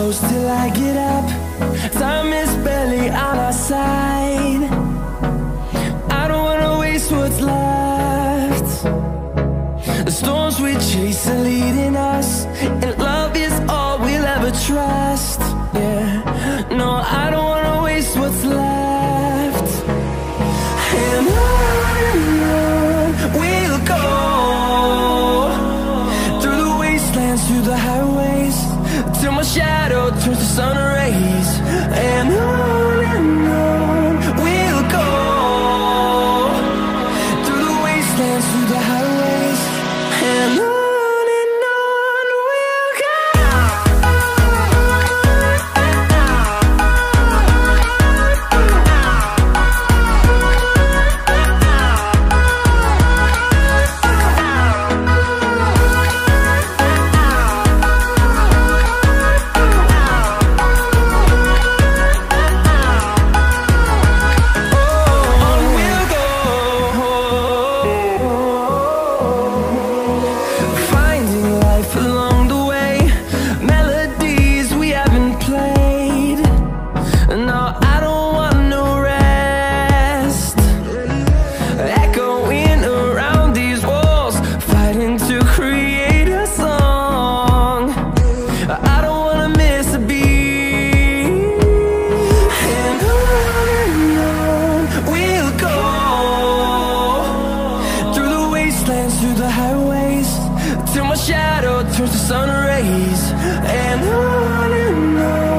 close till I get up. Time is barely on our side. I don't wanna waste what's left. The storms we chase are leading us, and love is all we'll ever trust. Yeah, no, I don't wanna waste what's left. And on we'll go, through the wastelands, through the highways, till my shadow turns to sun rays. And on we'll go, through the wastelands, through the highways, and on we'll go. Through the highways, till my shadow turns to sun rays. And on